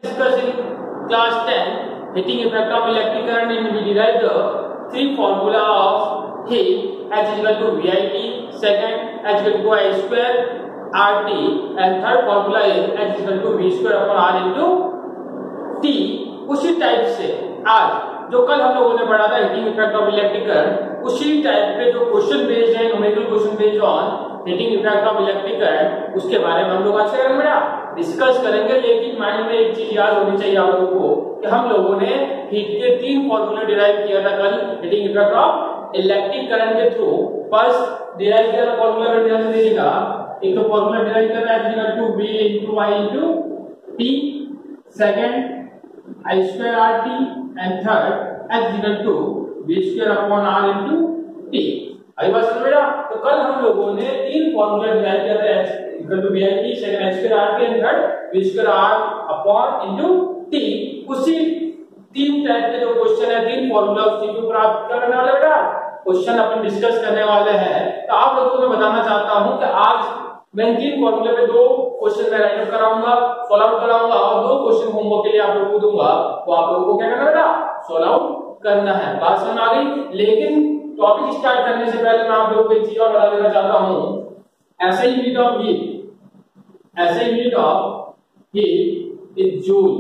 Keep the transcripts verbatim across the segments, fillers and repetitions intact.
Discussed in class ten, heating effect of electric current, and we derived the three formula of heat: H is equal to V I T, second H is equal to I square R T, and third formula is H is equal to V square upon R into T। उसी type से आज जो कल हम लोगों ने पढ़ा था heating effect of electric current, उसी टाइप पे जो क्वेश्चन बेस्ड है, numerical question based on heating effect of electric current, उसके बारे में हम लोग आज क्या करेंगे बेटा, डिस्कस करेंगे। लेकिन माइंड में एक चीज याद होनी चाहिए आप लोगों को कि हम लोगों ने हीट के तीन फॉर्मूले डिराइव किया था कल heating effect of electric current के थ्रू। फर्स्ट डिराइव किया था फॉर्मूला में ध्यान से देखिएगा, एक तो फॉर्मूला डिराइव कर रहा है equal to v into i into t, second i square rt, and third h equal to v square upon r into t। अभी बात समझ बेटा, तो कल हम लोगों ने तीन फॉर्मूला डिराइव किया था, h equal to v i t, second h square rt, and third v square r upon into t। उसी तीन टाइप के जो क्वेश्चन है, तीन फॉर्मूला उसी के ऊपर आप क्या करने वाले बेटा, क्वेश्चन अपन डिस्कस करने वाले हैं। तो आप लोगों को मैं बताना चाहता हूं कि आज मैं तीन फॉर्मूले पे दो क्वेश्चन मैं राइट अप कराऊंगा, सॉल्व आउट कराऊंगा, और दो क्वेश्चन होमवर्क के लिए आप लोगों को दूंगा, वो आप लोगों को क्या करना बेटा, सॉल्व आउट करना है। बात समझ आ गई। लेकिन टॉपिक स्टार्ट करने से पहले मैं आप लोगों को एक चीज और बता देना चाहता हूं, ऐसे ही यूनिट ऑफ हीट, ऐसे ही unit of heat is joule.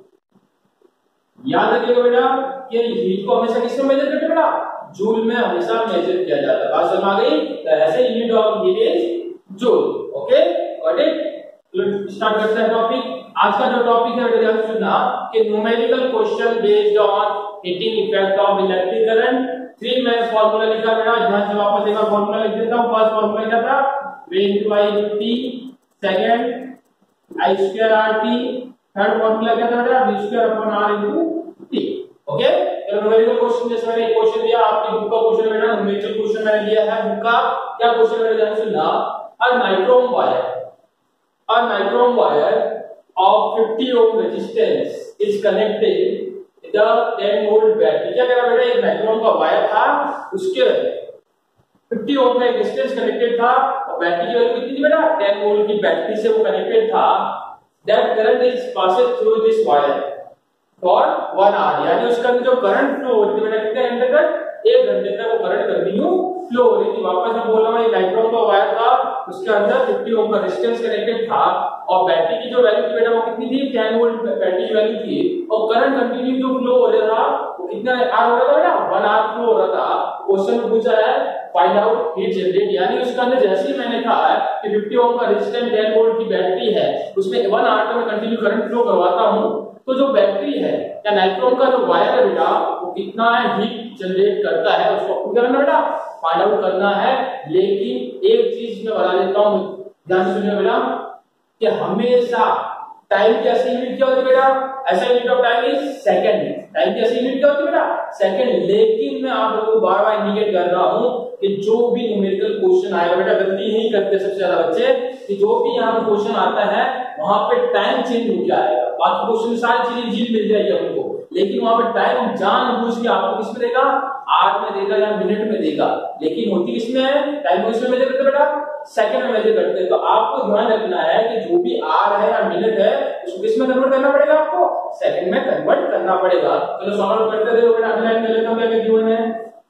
याद रखिएगा बेटा कि हीट को हमेशा किसमें मेजर करते हैं बेटा, जूल में हमेशा मेजर किया जाता है। बात समझ आ गई। तो ऐसे unit of heat is joule. Okay, got it. Start करते हैं टॉपिक। आज का जो टॉपिक है ध्यान से सुनना कि numerical question based on heating effect of electric current. Three में फार्मूला लिखा बेटा, ध्यान से वापस देखा, फार्मूला लिख देता हूं। फर्स्ट फार्मूला क्या था, v into i into t, second i square rt, third formula क्या था बेटा, v square upon r into t। Okay, तो न्यूमेरिकल क्वेश्चन जैसे मैंने एक क्वेश्चन दिया, आपकी बुक का क्वेश्चन बेटा, न्यूमेरिकल क्वेश्चन मैंने लिया है बुक का। क्या क्वेश्चन है ध्यान से सुनना, a nichrome wire, a nichrome wire of fifty ohm resistance is connected with the ten volt battery। क्या करा बेटा, एक नाइक्रोम का वायर था, उसके फिफ्टी ओम का एक रेजिस्टेंस कनेक्टेड था, और बैटरी की वैल्यू कितनी थी बेटा, टेन वोल्ट की बैटरी से वो कनेक्टेड था। That current is passes through this wire for one hour, यानी उसका जो करंट फ्लो होती है बेटा कितने घंटे तक, एक घंटे तक वो करंट कंटिन्यू फ्लो हो रही थी। वापस मैं बोल रहा हूं, ये नाइक्रोम का वायर था, उसके अंदर फिफ्टी ओम का रेजिस्टेंस कनेक्टेड था, और बैटरी की जो वैल्यू थी बेटा वो कितनी थी, टेन वोल्ट बैटरी की वैल्यू थी, और करंट कंटिन्यू जो फ्लो हो रहा था वो कितना आवर हो रहा था बेटा, वन आवर फ्लो हो रहा था। क्वेश्चन में पूछा है फाइंड आउट हीट जनरेट, यानी उसके अंदर जैसे ही मैंने कहा है कि फिफ्टी ओम का रेजिस्टेंस टेन वोल्ट की बैटरी है, उसमें वन आवर में कंटिन्यू करंट फ्लो करवाता हूं, तो जो बैटरी है या नाइक्रोम का जो वायर है बेटा वो कितना है हीट जनरेट करता है, उसको क्या करना बेटा, फाइंड आउट करना है। लेकिन एक चीज मैं बता देता हूं, ध्यान से सुनिए बेटा, कि हमेशा टाइम की ऐसी यूनिट क्या होती है बेटा, ऐसा unit of time is second. Time की ऐसी यूनिट क्या होती है बेटा, सेकंड। लेकिन मैं आप लोगों को बार बार इंडिकेट कर रहा हूं कि जो भी न्यूमेरिकल क्वेश्चन आएगा बेटा, गलती नहीं करते सबसे ज्यादा बच्चे, कि जो भी यहाँ पे क्वेश्चन आता है वहां पे टाइम चेंज हो क्या आएगा। बाकी क्वेश्चन सारी चीजें इजी मिल जाएगी आपको, लेकिन वहां पे टाइम जानबूझ के आपको किस में देगा, आवर में देगा या मिनट में देगा। लेकिन होती किसमें है, टाइम को किसमें मेजर करते बेटा, सेकंड में मेजर करते हैं। तो आपको ध्यान रखना है कि जो भी आवर है या मिनट है उसको किसमें कन्वर्ट करना पड़ेगा, आपको सेकंड में कन्वर्ट करना पड़ेगा। चलो सॉल्व करते देखो बेटा, अगला कर लेता हूं, क्या गिवन है,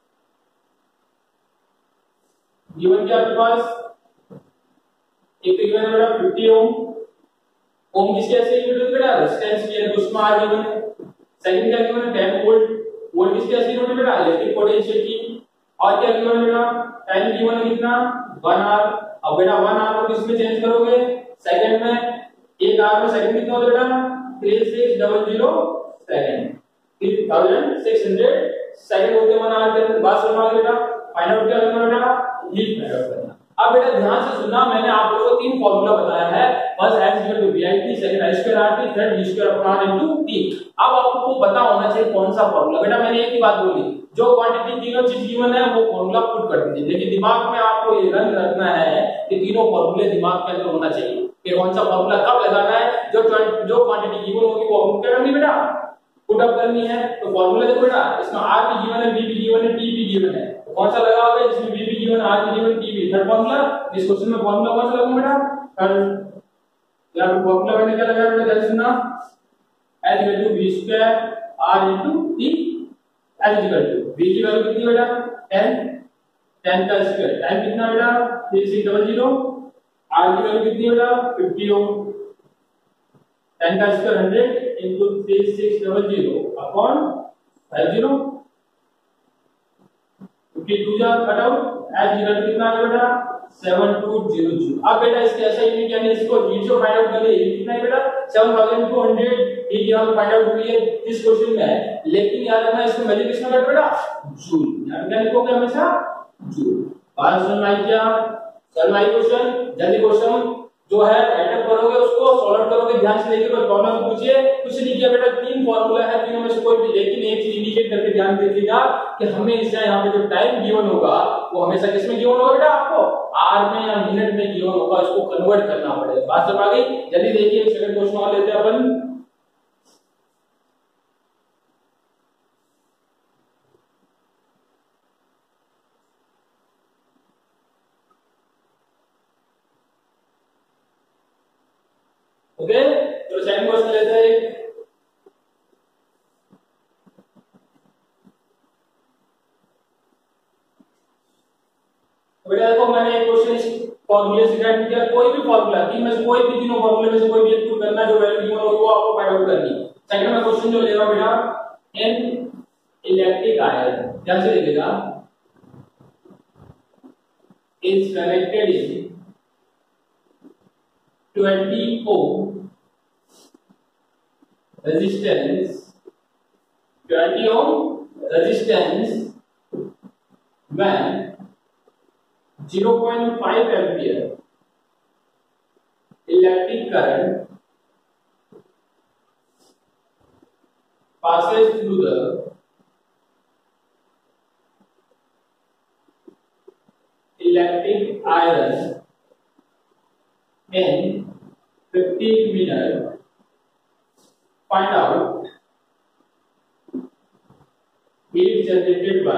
गिवन क्या आपके पास, एक तो गिवन है बेटा फिफ्टी ओम, ओम किसके ऐसे यूनिट होती है बेटा, रेजिस्टेंस की है, उसमें आर गिवन है। सेकंड क्या गिवन है, टेन वोल्ट, वोल्ट किसके ऐसे यूनिट बेटा, इलेक्ट्रिक पोटेंशियल की। और क्या गिवन है बेटा, टाइम गिवन है कितना, वन आवर। अब बेटा वन आवर को किसमें चेंज करोगे, सेकंड में, एक आवर में सेकंड कितना होता है बेटा, three six double zero second, three thousand six hundred second होते हैं वन आवर के अंदर। बात समझ आ गई बेटा, फाइंड आउट क्या करना बेटा, हीट फाइंड आउट करना। अब बेटा ध्यान से सुनना, मैंने आप लोगों को तीन फॉर्मूला बताया है, first H equal to V I T, second I square R T, third V square upon R into T। अब आपको पता होना चाहिए कौन सा फॉर्मूला। बेटा मैंने एक ही बात बोली, जो क्वांटिटी तीनों चीज गिवन है वो फॉर्मूला पुट कर दीजिए, लेकिन दिमाग में आपको ये रन रखना है कि तीनों फॉर्मूले दिमाग के अंदर होना चाहिए कि कौन सा फॉर्मूला कब लगाना है। जो जो क्वांटिटी गिवन होगी वो पुट करनी बेटा, पुट अप करनी है। तो फॉर्मूला देखो बेटा, इसमें R भी गिवन है, V भी गिवन है, T भी गिवन है, तो कौन सा लगाओगे जिसमें V भी गिवन, R भी गिवन, T भी। थर्ड फॉर्मूला, इस क्वेश्चन में फॉर्मूला कौन सा लगाऊं बेटा, थर्ड। यहाँ पे फॉर्मूला मैंने क्या लगाया बेटा, ध्यान सुनना, H equal to V square R into T H equal to V की वैल्यू कितनी बेटा टेन, टेन का स्क्वायर टाइम कितना बेटा three six double zero, R की वैल्यू कितनी बेटा फिफ्टी ओम, टेन का square hundred into three six double zero upon five zero, fifty two जा cut out H equal to कितना आ गया बेटा सेवन टू जीरो जीरो। अब बेटा इसके ऐसा यूनिट यानी इसको यूनिट से फाइंड आउट करने ये कितना है बेटा सेवन थाउजेंड टू हंड्रेड, ये यहां फाइंड आउट हुई है इस क्वेश्चन में, लेकिन याद रखना इसमें वैल्यू किसमें कट बेटा जूल, यानी क्या लिखोगे हमेशा जूल। बात समझ में आई क्या? चल भाई क्वेश्चन जल्दी क्वेश्चन जो है राइट अप करोगे उसको सॉल्व करोगे, ध्यान से देखिए कोई प्रॉब्लम पूछिए, कुछ नहीं किया बेटा तीन फार्मूला है तीनों में से कोई भी, लेकिन एक चीज इंडिकेट करके ध्यान दीजिएगा कि हमेशा यहाँ पे जो टाइम गिवन होगा वो हमेशा किसमें गिवन होगा बेटा आपको आर में या मिनट में गिवन होगा, इसको कन्वर्ट करना पड़ेगा। बात समझ आ गई? जल्दी देखिए सेकंड क्वेश्चन और लेते हैं अपन। ओके तो सेकंड क्वेश्चन लेते हैं। बेटा देखो मैंने एक क्वेश्चन फॉर्मूले से स्टार्ट किया, कोई भी फॉर्मूला तीन में से कोई भी तीनों फॉर्मूले में से कोई भी एक चूज करना जो वैल्यू गिवन हो वो आपको फाइंड आउट करनी है। सेकंड में क्वेश्चन जो लेगा बेटा एन इलेक्ट्रिक आयरन, ध्यान से देखिएगा, is connected in twenty ohm resistance, twenty ohm resistance when zero point five ampere electric current passes through the electric iron in fifteen minutes. Find out heat generated by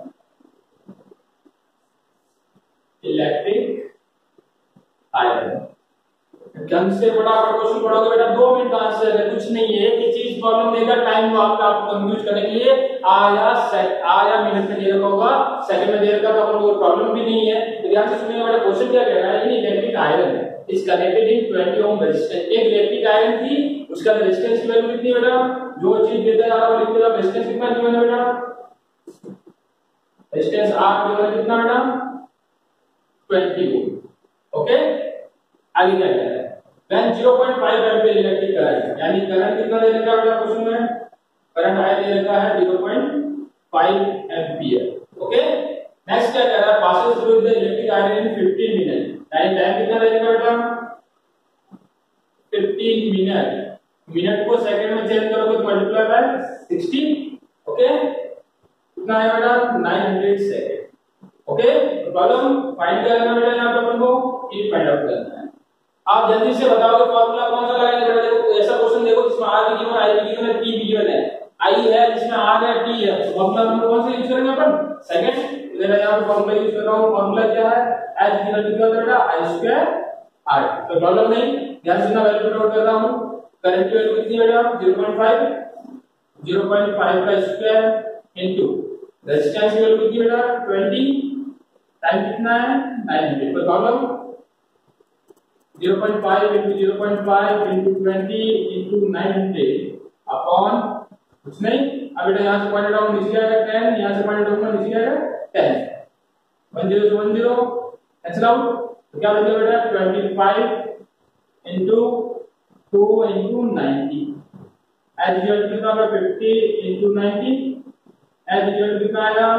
electric iron. ढंग से फटाफट question पढ़ोगे बेटा दो minute का answer है, कुछ नहीं है, एक ही चीज प्रॉब्लम देगा टाइम आपका आपको कंफ्यूज करने के लिए, आया सेक आया मिनट में दे रखा होगा, सेकंड में दे रखा तो अपन को प्रॉब्लम भी नहीं है। तो ध्यान से सुनिएगा बेटा क्वेश्चन क्या कह रहा है, ये इलेक्ट्रिक आयरन है is connected in twenty ohm resistance, एक इलेक्ट्रिक आयरन थी उसका रेजिस्टेंस की वैल्यू कितनी है बेटा, जो चीज देता जा रहा है लिख देगा, रेजिस्टेंस कितना गिवन है बेटा, रेजिस्टेंस आर गिवन है कितना बेटा ट्वेंटी ओम। ओके आगे क्या कह रहा है, when zero point five ampere electric current, यानी करंट कितना दे रखा है बेटा क्वेश्चन में, करंट आया दे रखा है zero point five ampere. Okay next क्या कह रहा है, passes through the electric iron in fifteen minute, time time कितना दे रखा है बेटा fifteen मिनट, मिनट को सेकंड में चेंज करोगे तो मल्टीप्लाई बाय sixty। ओके कितना है बेटा nine hundred second. Okay problem find करना है बेटा, यहां पे अपन को ये फाइंड आउट करना है। आप जल्दी से बताओगे फॉर्मूला कौन सा लगाएंगे बेटा, देखो ऐसा क्वेश्चन देखो जिसमें आर भी गिवन, आई भी गिवन है, टी भी गिवन है, आई है जिसमें आर है टी है, तो फॉर्मूला नंबर कौन सा यूज करेंगे अपन सेकंड। इधर यहां पे फॉर्मूला यूज कर रहा हूं, फॉर्मूला क्या है एच गिवन कितना बेटा आई स्क्वायर आर, तो प्रॉब्लम नहीं, ध्यान से ना वैल्यू नोट कर रहा हूं, करंट की वैल्यू कितनी बेटा zero point five, zero point five का स्क्वायर इनटू रेजिस्टेंस की वैल्यू कितनी बेटा twenty, टाइम कितना है nine hundred, कोई problem zero point five into zero point five into twenty into nine hundred upon कुछ नहीं, अब बेटा यहां से पॉइंट डाउन नीचे आएगा ten, यहां से पॉइंट डाउन नीचे आएगा ten, one zero से one zero कैंसिल आउट, तो क्या बचेगा बेटा twenty-five into two into ninety, is equal to कितना होगा fifty into ninety, is equal to कितना आएगा,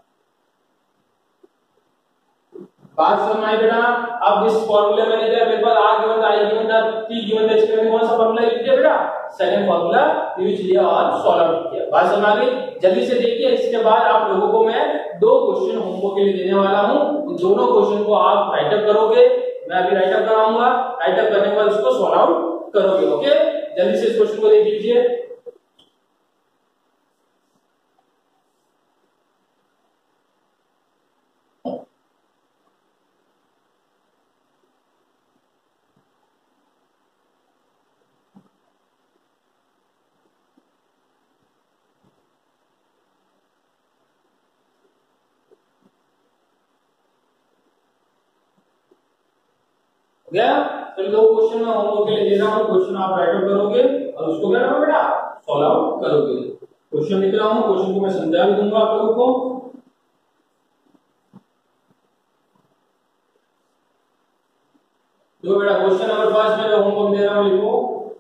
बात समझ आई बेटा। अब इस फॉर्मूले में नहीं था मेरे पास आर गिवन था, आई गिवन था, टी गिवन था, इसके लिए कौन सा फॉर्मूला यूज किया बेटा सेकंड फॉर्मूला यूज किया और सॉल्व आउट किया। बात समझ आ गई? जल्दी से देखिए, इसके बाद आप लोगों को मैं दो क्वेश्चन होमवर्क के लिए देने वाला हूं, दोनों क्वेश्चन को आप राइट अप करोगे, मैं अभी राइट अप कराऊंगा, राइट अप करने के बाद उसको सॉल्व आउट करोगे। ओके जल्दी से इस क्वेश्चन को देख लीजिए। गया। चलो दो क्वेश्चन मैं होमवर्क के लिए दे रहा हूँ, क्वेश्चन आप राइट आउट करोगे और उसको क्या करोगे बेटा, सॉल्व आउट करोगे। क्वेश्चन लिख रहा हूँ, क्वेश्चन को मैं समझा भी दूंगा आप लोगों को। जो बेटा क्वेश्चन नंबर फर्स्ट में जो होमवर्क दे रहा हूँ लिखो,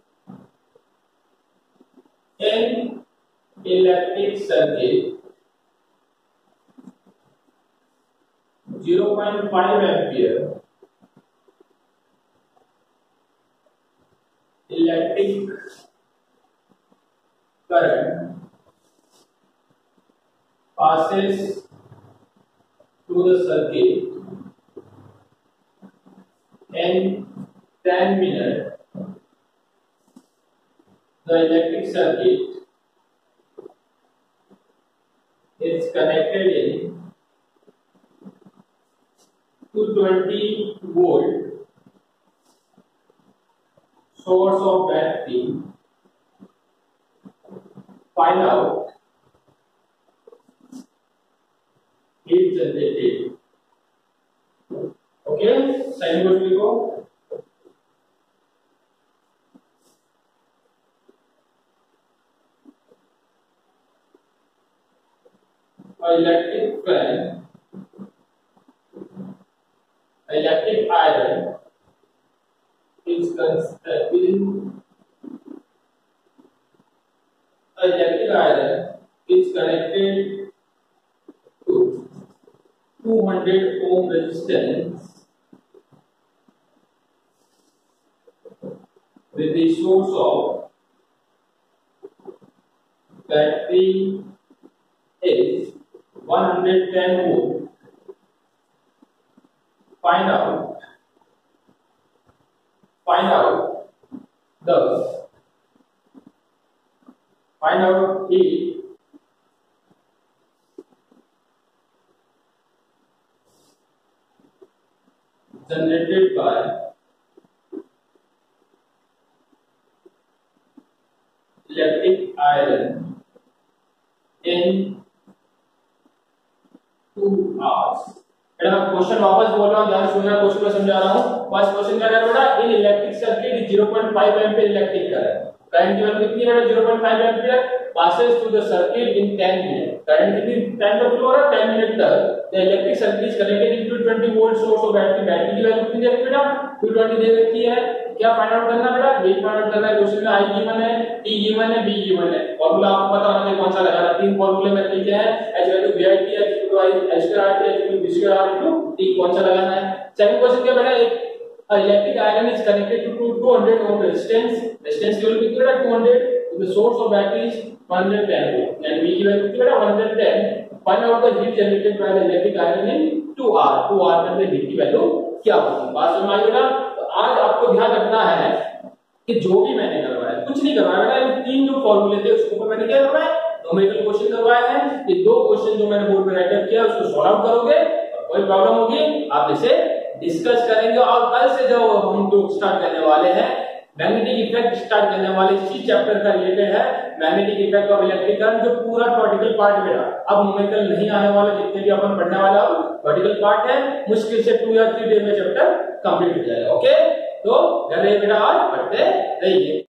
an electric circuit zero point five ampere electric current passes through the circuit in ten minutes. The electric circuit is connected in two hundred twenty volt source of battery. Find out heat generated. Okay, second question लिखो, electric fan, electric iron is constructed. Electric iron is connected to two hundred ohm resistance with the source of battery is one hundred ten volt. Find out find out the find out heat generated by electric iron in two hours. बेटा मैं question वापस बोल रहा हूँ, ध्यान सुनना, question में समझा रहा हूँ। फर्स्ट क्वेश्चन क्या है बेटा, in electric circuit zero point five ampere electric current, current की वैल्यू कितनी है बेटा, zero point five ampere, passes through the circuit in ten minutes. Current कितनी टाइम तक फ्लो हो रहा है, ten मिनट तक। The electric circuit is connected in two hundred twenty volt source of battery. Battery की वैल्यू कितनी दे रखी है बेटा, two hundred twenty दे रखी है। क्या फाइंड आउट करना बेटा, वेट फाइंड आउट करना है। क्वेश्चन में I गिवन है, T गिवन है, B गिवन है। फार्मूला आपको पता होना चाहिए कौन सा लगाना। तीन फार्मूले में लिखे हैं, H equal to V I T, H equal to I, H square R T, H equal to B square R equal to T, कौन सा लगाना है। सेकंड क्वेश्चन क्या बेटा, एक electric iron is connected to two hundred ohm resistance. Resistance केवल कितनी बेटा, two hundred. The source of battery is one hundred ten volt and V की वैल्यू कितनी बेटा, one hundred ten. Find out the heat generated by the electric iron in two hours. two hours में heat की value क्या होगी, बात समझ आई बेटा। तो आज आपको ध्यान रखना है कि जो भी मैंने करवाया, कुछ नहीं करवाया बेटा, ये तीन जो फॉर्मूले थे उसके ऊपर मैंने क्या करवाया, न्यूमेरिकल क्वेश्चन करवाए हैं। ये दो क्वेश्चन जो मैंने बोर्ड पे राइट अप किया उसको सॉल्व आउट करोगे और कोई प्रॉब्लम होगी आप इसे डिस्कस करेंगे। और कल से जो हम लोग स्टार्ट करने वाले हैं मैग्नेटिक इफेक्ट स्टार्ट करने वाले, इसी चैप्टर का रिलेटेड है magnetic effect of electric current, जो पूरा थ्योरेटिकल पार्ट बेटा अब न्यूमेरिकल नहीं आने वाला, जितने भी अपन पढ़ने वाला हो थ्योरेटिकल पार्ट है, मुश्किल से टू या थ्री डे में चैप्टर कंप्लीट हो जाएगा। ओके, तो घर बेटा आज पढ़ते रहिए।